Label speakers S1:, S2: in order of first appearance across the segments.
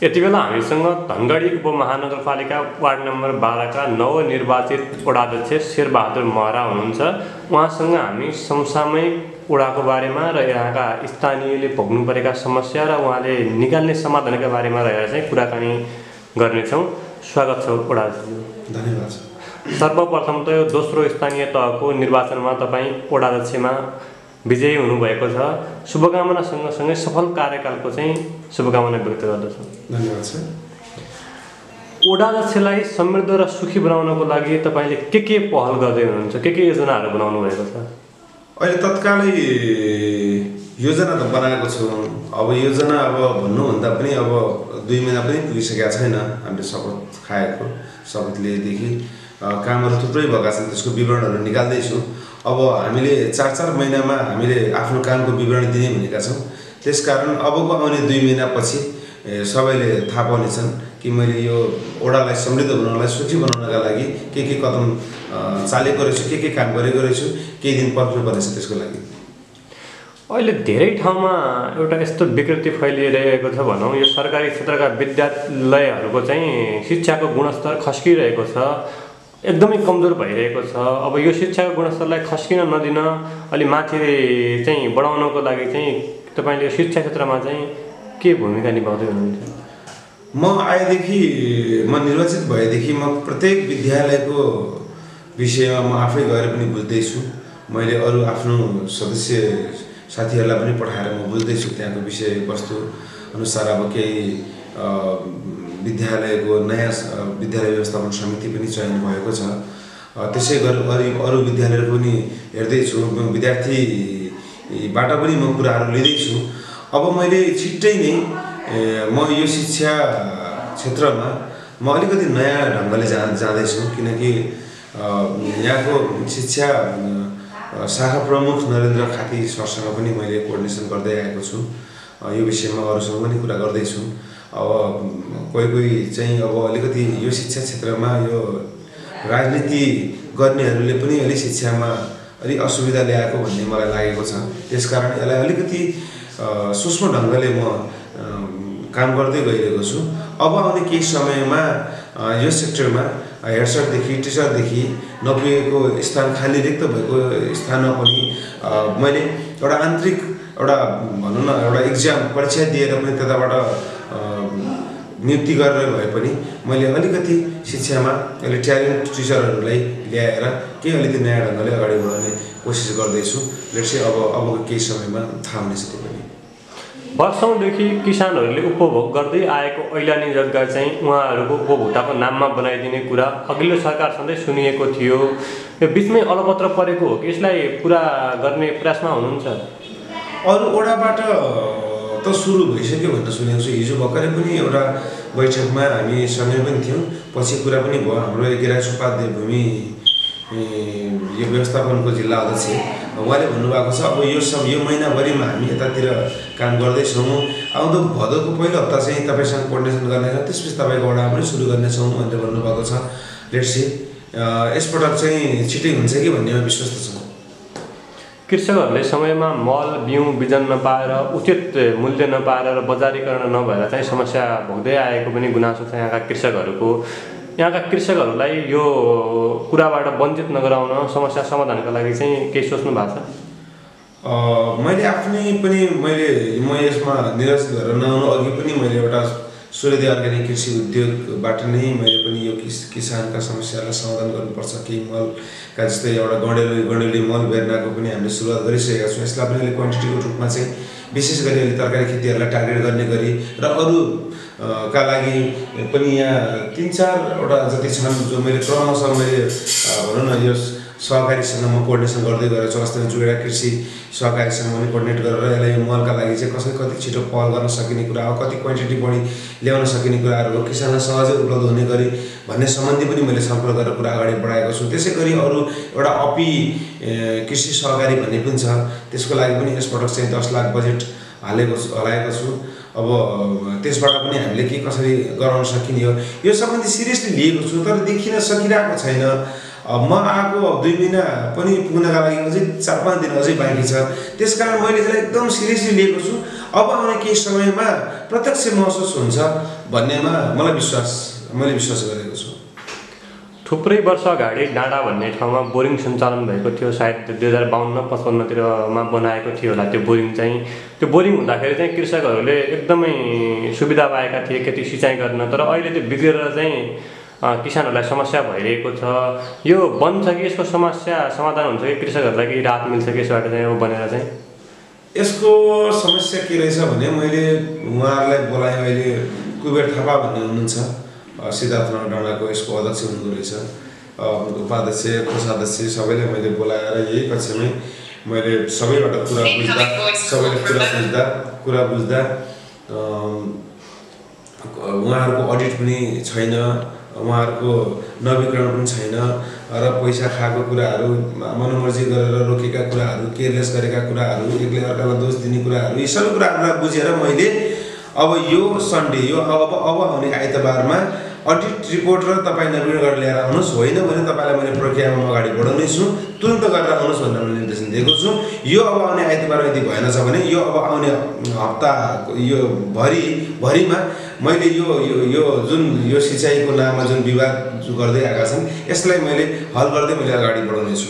S1: यति बेला हामीसँग धनगढी उपमहानगरपालिका वार्ड नम्बर 12 का नवनिर्वाचित वडाध्यक्ष शेरबहादुर महरा हुनुहुन्छ। उहाँसँग हामी समसामयिक वडाको बारेमा र यहाँका स्थानीयले भोग्नु परेका समस्या र उहाँले निकाल्ने समाधानका बारेमा रहेर चाहिँ कुराकानी गर्नेछौँ। स्वागत छ वडाध्यक्षज्यू।
S2: धन्यवाद।
S1: सर्वप्रथम त यो दोस्रो स्थानीय तहको निर्वाचनमा तपाईँ वडाध्यक्षमा विजयी हुनुभएको छ। शुभकामना सँगसँगै सफल कार्यकालको चाहिँ शुभकामना व्यक्त गर्दछु।
S2: धन्यवाद सर।
S1: वडाध्यक्षलाई समृद्ध र सुखी बनाउनको लागि तपाईले के पहल गर्दै हुनुहुन्छ, के योजनाहरू बनाउनु भएको छ?
S2: अहिले तत्कालै योजना त बनाएको छु। अब योजना भन्नुभन्दा पनि 2 महिना पनि पुगिसकेका छैन। हामीले शपथ खाएको, शपथ लिएदेखि कामहरू थुप्रै भएका छन्, त्यसको विवरणहरू निकाल्दैछु। अब हामीले 4-4 महिनामा हामीले आफ्नो कामको विवरण दिने भनेका छौँ। त्यसकारण अबको आउने 2 महिनापछि सबैले थाहा पाउनेछन् कि मैले यो वडालाई समृद्ध बनाउनलाई, सुखी बनाउनका लागि के कदम चालेको रहेछु, के काम गरेको रहेछु, केही दिन पर्खनु पर्नेछ त्यसको लागि।
S1: अहिले धेरै ठाउँमा एउटा यस्तो विकृति फैलिरहेको छ भनौँ, यो सरकारी क्षेत्रका विद्यालयहरूको चाहिँ शिक्षाको गुणस्तर खस्किरहेको छ, एकदमै कमजोर भइरहेको छ। अब यो शिक्षाको गुणस्तरलाई खस्किन नदिन अलि माथि चाहिँ बढाउनको लागि चाहिँ तपाईले यो शिक्षा क्षेत्रमा चाहिँ के भूमिका निभाउँदै हुनुहुन्छ?
S2: म आएदेखि, म निर्वाचित भएदेखि म प्रत्येक विद्यालयको विषयमा म आफै गएर पनि बुझ्दैछु। मैले अरू आफ्नो सदस्य साथीहरूलाई पनि पठाएर म बुझ्दैछु त्यहाँको विषयवस्तु अनुसार। अब केही विद्यालयको नयाँ विद्यालय व्यवस्थापन समिति पनि चयन भएको छ। त्यसै गरी अरू विद्यालयहरू पनि हेर्दैछु, विद्यार्थीबाट पनि म कुराहरू लिँदैछु। अब मैले छिट्टै नै म यो शिक्षा क्षेत्रमा म अलिकति नयाँ ढङ्गले जाँदैछु, किनकि यहाँको शिक्षा शाखा प्रमुख नरेन्द्र खाती सरसँग पनि मैले कोअर्डिनेसन गर्दै आएको छु। यो विषयमा अरूसँग पनि कुरा गर्दैछु। अब कोही चाहिँ अब अलिकति यो शिक्षा क्षेत्रमा यो राजनीति गर्नेहरूले पनि अलि शिक्षामा अलि असुविधा ल्याएको भन्ने मलाई लागेको छ। त्यसकारण यसलाई अलिकति सूक्ष्म ढङ्गले म काम गर्दै गइरहेको छु। अब आउने केही समयमा यो सेक्टरमा हेडसरदेखि टिचरदेखि नपुगेको स्थान, खाली रिक्त भएको स्थानमा पनि मैले एउटा आन्तरिक भनौँ न एउटा इक्जाम परीक्षा दिएर पनि त्यताबाट नियुक्ति गरेर भए पनि मैले अलिकति शिक्षामा अहिले ट्यालेन्ट टिचरहरूलाई ल्याएर केही अलिकति नयाँ ढङ्गले अगाडि बढाउने कोसिस गर्दैछु। लेट्स अब केही समयमा थाहा हुनेछ। त्यो पनि
S1: वर्षौँदेखि किसानहरूले उपभोग गर्दै आएको ऐलानी जग्गा चाहिँ उहाँहरूको उपभोक्ताको नाममा बनाइदिने कुरा अघिल्लो सरकार सधैँ सुनिएको थियो। यो बिचमै अलपत्र परेको हो कि यसलाई पुरा गर्ने प्रयासमा हुनुहुन्छ?
S2: अरू वडाबाट त सुरु भइसक्यो भनेर सुनेको छु। हिजो भर्खरै पनि एउटा बैठकमा हामी सँगै पनि थियौँ, पछि कुरा पनि भयो। हाम्रो गिराज उपाध्याय भूमि यो व्यवस्थापनको जिल्ला अध्यक्ष उहाँले भन्नुभएको छ अब यो महिनाभरिमा हामी यतातिर काम गर्दैछौँ। आउँदो भदौको पहिलो हप्ता चाहिँ तपाईँसँग कोअर्डिनेसन गर्नेछौँ, त्यसपछि तपाईँको वडामा पनि सुरु गर्नेछौँ भनेर भन्नुभएको छ। लेट्स सी यसपटक चाहिँ छिटै हुन्छ कि भन्नेमा विश्वस्त छ।
S1: कृषकहरूले समयमा मल बिउ बिजन नपाएर, उचित मूल्य नपाएर र बजारीकरण नभएर चाहिँ समस्या भोग्दै आएको पनि गुनासो छ यहाँका कृषकहरूको। यहाँका कृषकहरूलाई यो कुराबाट वञ्चित नगराउन, समस्या समाधानका लागि चाहिँ केही सोच्नु भएको छ?
S2: मैले आफ्नै पनि म यसमा निराश गरेर नआउनु अघि पनि मैले एउटा सूर्यदेव अर्ग्यानिक कृषि उद्योगबाट नै मैले पनि यो किसानका समस्यालाई समाधान गर्नुपर्छ। केही मलका जस्तै एउटा गणेली मल बेर्नाको पनि हामीले सुरुवात गरिसकेका छौँ। यसलाई पनि अहिले क्वान्टिटीको रूपमा चाहिँ विशेष गरी अहिले तरकारी खेतीहरूलाई टार्गेट गर्ने गरी र अरूका लागि पनि यहाँ 3-4वटा जति छन् जो मैले क्रमशः भनौँ न यो सहकारीसँग म कोअर्डिनेसन गर्दै गएको छु। अस्ति जुगेडा कृषि सहकारीसँग पनि कोअर्डिनेट गरेर यसलाई यो मलका लागि चाहिँ कसरी कति छिटो पहल गर्न सकिने कुरा हो, कति क्वान्टिटी बढी ल्याउन सकिने कुराहरू हो, किसानलाई सहजै उपलब्ध हुने गरी भन्ने सम्बन्धी पनि मैले सम्पर्क गरेर कुरा अगाडि बढाएको छु। त्यसै गरी अरू एउटा अपी कृषि सहकारी भन्ने पनि छ, त्यसको लागि पनि यसपटक चाहिँ 10 लाख बजेट हलाएको छु। अब त्यसबाट पनि हामीले के कसरी गराउन सकिने हो यो सम्बन्धी सिरियसली लिएको छु, तर देखिन सकिरहेको छैन। म आएको 2 महिना पनि पुग्नका लागि अझै 4-5 दिन अझै बाँकी छ। त्यसकारण मैले यसलाई एकदम सिरियसली लिएको छु। अब आउने केही समयमा प्रत्यक्ष महसुस हुन्छ भन्नेमा मैले विश्वास गरेको छु।
S1: थुप्रै वर्ष अगाडि डाँडा भन्ने ठाउँमा बोरिङ सञ्चालन भएको थियो, सायद 2052-55मा बनाएको थियो होला त्यो बोरिङ चाहिँ। त्यो बोरिङ हुँदाखेरि चाहिँ कृषकहरूले एकदमै सुविधा पाएका थिए खेती सिँचाइ गर्न, तर अहिले त्यो बिग्रेर चाहिँ किसानहरूलाई समस्या भइरहेको छ। यो बन्छ कि यसको समस्या समाधान हुन्छ कि कृषकहरूलाई केही राहत मिल्छ कि यसबाट चाहिँ अब बनेर चाहिँ?
S2: यसको समस्या के रहेछ भने मैले उहाँहरूलाई बोलाएँ। अहिले कुबेर थापा भन्ने हुनुहुन्छ सिद्धार्थनगर डाँडाको, यसको अध्यक्ष हुनुहुँदो रहेछ, उपाध्यक्ष कोषाध्यक्ष सबैले मैले बोलाएर यही कक्षामै मैले सबैबाट कुरा बुझ्दा उहाँहरूको अडिट पनि छैन, उहाँहरूको नवीकरण पनि छैन र पैसा खाएको कुराहरू, मनोमर्जी गरेर रोकेका कुराहरू, केयरलेस गरेका कुराहरू, एकले अर्कालाई दोष दिने कुराहरू, यी सबै कुराहरूलाई बुझेर मैले अब यो सन्डे यो अब आउने आइतबारमा अडिट रिपोर्ट र तपाईँ नवीकरण गरेर ल्याएर आउनुहोस्, होइन भने तपाईँलाई मैले प्रक्रियामा अगाडि बढाउनेछु, तुरन्त गरेर आउनुहोस् भनेर मैले निर्देशन दिएको छु। यो अब आउने आइतबार यदि भएन छ भने यो अब आउने हप्ता यो भरिमा मैले यो जुन यो सिँचाइको नाममा जुन विवाद गर्दै आएका छन् यसलाई मैले हल गर्दै मैले अगाडि बढाउनेछु।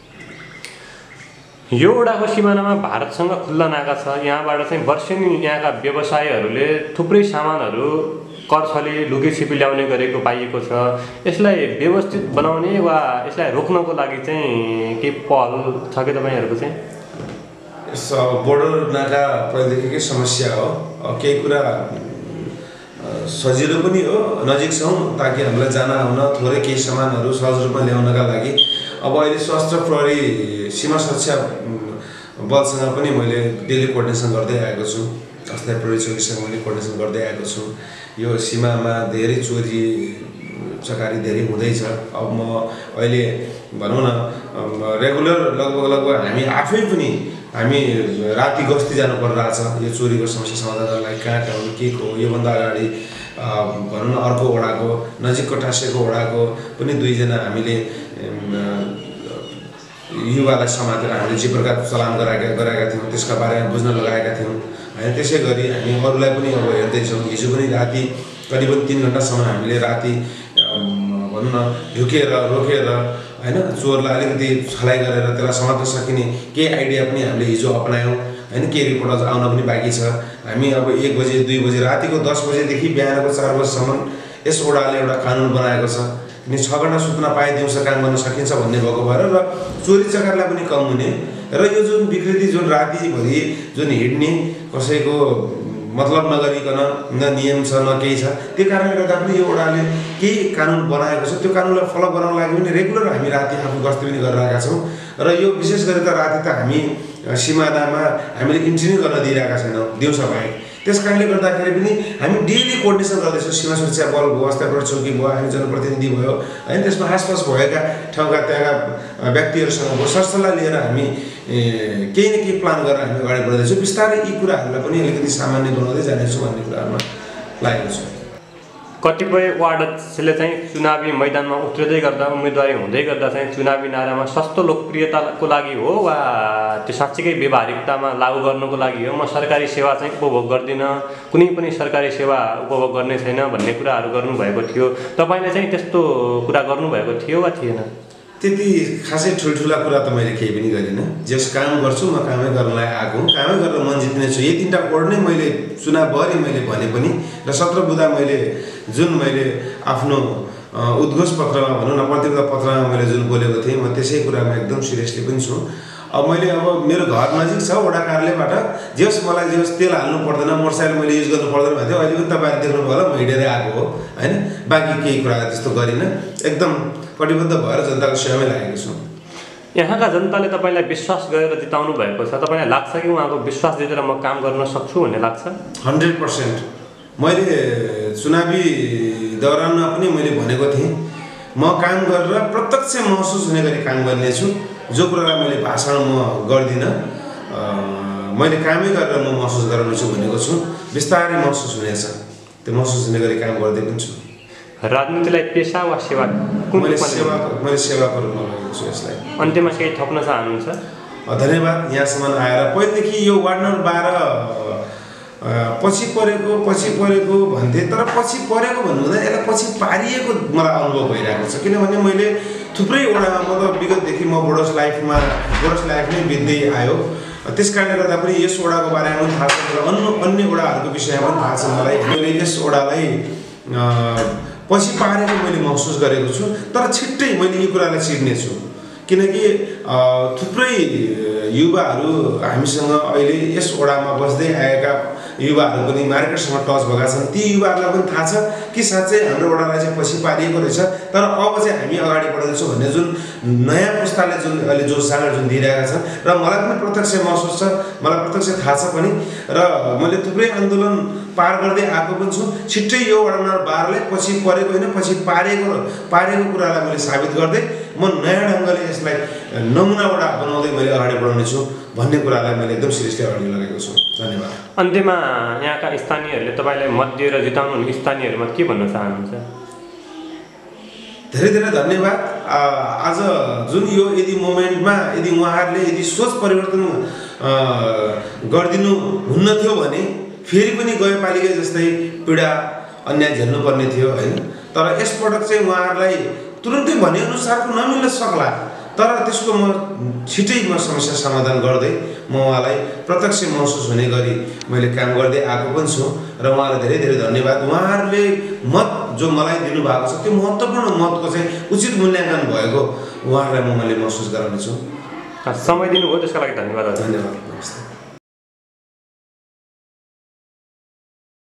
S1: यो वडाको सिमानामा भारतसँग खुल्ला नाका छ। यहाँबाट चाहिँ वर्षेनी यहाँका व्यवसायहरूले थुप्रै सामानहरू कर्छली लुकीछिपी ल्याउने गरेको पाइएको छ। यसलाई व्यवस्थित बनाउने वा यसलाई रोक्नको लागि चाहिँ के पहल छ कि तपाईँहरूको चाहिँ?
S2: यस बोर्डर नाका पहिलेदेखिकै समस्या हो। केही कुरा सजिलो पनि हो, नजिक छौँ ताकि हामीलाई जान आउन थोरै केही सामानहरू सहज रूपमा ल्याउनका लागि अब अहिले सशस्त्र प्रहरी सीमा सुरक्षा बलसँग पनि मैले डेली कोर्डिनेसन गर्दै आएको छु, अस्थायी प्रहरी चौकीसँग मैले कोर्डिनेसन गर्दै आएको छु। यो सीमामा धेरै चोरी चकारी धेरै हुँदैछ। अब म अहिले भनौँ न रेगुलर लगभग हामी आफै पनि हामी राति गस्ती जानु परिरहेछ यो चोरीको समस्या समाधान गर्नलाई। कहाँ के को योभन्दा अगाडि भनौँ न अर्को वडाको नजिकको टाँसेको वडाको पनि 2 जना हामीले युवालाई समातेर हामीले जे प्रकार चलान गराएका थियौँ त्यसका बारेमा बुझ्न लगाएका थियौँ होइन। त्यसै गरी हामी अरूलाई पनि अब हेर्दैछौँ। हिजो पनि राति करिबन 3 घण्टासम्म हामीले राति भनौँ न रोकेर होइन चोरलाई अलिकति छलाइ गरेर त्यसलाई समात्न सकिने केही आइडिया पनि हामीले हिजो अपनायौँ होइन। केही रिपोर्ट अझ आउन पनि बाँकी छ। हामी अब 1 बजे 2 बजे रातिको 10 बजेदेखि बिहानको 4 बजेसम्म यस वडाले एउटा कानुन बनाएको छ अनि 6 घण्टा सुत्न पाए दिउँसो काम गर्न सकिन्छ भन्ने भएको भएर र चोरी चकारलाई पनि कम हुने र यो जुन विकृति जुन रातिभरि जुन हिँड्ने कसैको मतलब नगरिकन न नियम छ न केही छ, त्यो कारणले गर्दा पनि यो वडाले केही कानुन बनाएको छ। त्यो कानुनलाई फलो बनाउनको लागि पनि रेगुलर हामी राति आफू गस्ती पनि गरिरहेका छौँ र यो विशेष गरी त राति त हामी सिमानामा हामीले इन्ट्री नै गर्न दिइरहेका छैनौँ दिउँसो बाहेक। त्यस कारणले गर्दाखेरि पनि हामी डेली कोर्डिनेसन गर्दैछौँ। सीमा सुरक्षा बल भयो, अस्थायी प्रहरी चौकी भयो, हामी जनप्रतिनिधि भयो होइन, त्यसमा आसपास भएका ठाउँका त्यहाँका व्यक्तिहरूसँग सरसल्लाह लिएर हामी केही न केही प्लान गरेर हामी अगाडि बढ्दैछौँ। बिस्तारै यी कुराहरूलाई पनि अलिकति सामान्य बनाउँदै जानेछौँ भन्ने कुराहरूमा लागेको छु।
S1: कतिपय वार्ड अध्यक्षले चाहिँ चुनावी मैदानमा उत्रिँदै गर्दा उम्मेदवारी हुँदै गर्दा चाहिँ चुनावी नारामा सस्तो लोकप्रियताको लागि हो वा त्यो साँच्चीकै व्यवहारिकतामा लागू गर्नको लागि हो, म सरकारी सेवा चाहिँ उपभोग गर्दिनँ, कुनै पनि सरकारी सेवा उपभोग गर्ने छैन भन्ने कुराहरू गर्नुभएको थियो। तपाईँले चाहिँ त्यस्तो कुरा गर्नुभएको थियो वा थिएन?
S2: त्यति खासै ठुल्ठुला कुरा त मैले केही पनि गरिनँ। जस काम गर्छु म कामै गर्नलाई आएको हुँ, कामै गरेर मन जित्ने छु। यही 3टा कोड नै मैले चुनावभरि मैले भने पनि र 17 बुँदा मैले आफ्नो उद्घोष पत्रमा भनौँ न प्रतिज्ञा पत्रमा मैले जुन बोलेको थिएँ म त्यसै कुरामा एकदम सिरियसली पनि छु। अब मैले अब मेरो घर नजिक छ वडा कार्यालयबाट मलाई तेल हाल्नु पर्दैन, मोटरसाइकल मैले युज गर्नु पर्दैन भन्थ्यो। अहिले पनि तपाईँहरूले देख्नुभयो होला म हिँडेरै आएको हो होइन। बाँकी केही कुरा त्यस्तो गरिनँ, एकदम कटिबद्ध भएर जनताको सेवामै लागेको छु।
S1: यहाँका जनताले तपाईँलाई विश्वास गरेर जिताउनु भएको छ, तपाईँलाई लाग्छ कि उहाँको विश्वास जितेर म काम गर्न सक्छु भन्ने लाग्छ?
S2: 100%। मैले चुनावी दौरानमा पनि मैले भनेको थिएँ म काम गरेर प्रत्यक्ष महसुस हुने गरी काम गर्नेछु। जो कुरालाई मैले भाषण म गर्दिनँ, मैले कामै गरेर म महसुस गराउनेछु भनेको छु। बिस्तारै महसुस हुनेछ, त्यो महसुस हुने गरी काम गर्दै पनि छु।
S1: राजनीतिलाई पेसा वा सेवा?
S2: मैले सेवाको रूपमा लगेको छु यसलाई।
S1: अन्त्यमा केही थप्न चाहनुहुन्छ?
S2: धन्यवाद। यहाँसम्म आएर पहिलेदेखि यो वार्ड नम्बर 12 पछि परेको भन्थे, तर पछि परेको भन्नु हुँदैन, यसलाई पछि पारिएको मलाई अनुभव भइरहेको छ। किनभने मैले थुप्रै वडामा म त विगतदेखि म बोडस लाइफ नै बित्दै आयो, त्यस कारणले गर्दा पनि यस वडाको बारेमा पनि थाहा छ र अन्य वडाहरूको विषयमा पनि थाहा छ मलाई। मैले यस वडालाई पछि पारेको मैले महसुस गरेको छु, तर छिट्टै मैले यो कुरालाई चिर्नेछु किनकि थुप्रै युवाहरू हामीसँग अहिले यस वडामा बस्दै आएका युवाहरू पनि मार्केटसँग टच भएका छन्। ती युवाहरूलाई पनि थाहा छ कि साँच्चै हाम्रो वडालाई चाहिँ पछि पारिएको रहेछ, तर अब चाहिँ हामी अगाडि बढ्दैछौँ भन्ने जुन नयाँ पुस्ताले जुन अहिले जोस जाँगर जुन दिइरहेका छन् र मलाई पनि प्रत्यक्ष महसुस छ, मलाई प्रत्यक्ष थाहा छ पनि, र मैले थुप्रै आन्दोलन पार गर्दै आएको पनि छु। छिट्टै यो वडा नम्बर 12लाई पछि परेको होइन पछि पारेको कुरालाई मैले साबित गर्दै म नयाँ ढङ्गले यसलाई नमुना वडा बनाउँदै मैले अगाडि बढाउने छु भन्ने कुरालाई मैले एकदम सिरियसली अगाडि लगाएको छु। धन्यवाद।
S1: अन्त्यमा यहाँका स्थानीयहरूले तपाईँलाई मत दिएर जिताउनु स्थानीयहरूमा के भन्न चाहनुहुन्छ?
S2: धेरै धेरै धन्यवाद। आज जुन यो यदि मोमेन्टमा यदि उहाँहरूले यदि सोच परिवर्तन गरिदिनु हुन्न थियो भने फेरि पनि गयोपालिका जस्तै पीडा अन्याय झेल्नुपर्ने थियो होइन। तर यसपटक चाहिँ उहाँहरूलाई तुरुन्तै भनेअनुसारको नमिल्न सक्ला, तर त्यसको म छिटै समस्या समाधान गर्दै म उहाँलाई प्रत्यक्ष महसुस हुने गरी मैले काम गर्दै आएको पनि छु र उहाँलाई धेरै धेरै धन्यवाद। उहाँहरूले मत जो मलाई दिनुभएको छ त्यो महत्त्वपूर्ण मतको चाहिँ उचित मूल्याङ्कन भएको उहाँहरूलाई मैले महसुस गराउनेछु।
S1: समय दिनुभयो त्यसका लागि धन्यवाद।
S2: धन्यवाद। नमस्ते।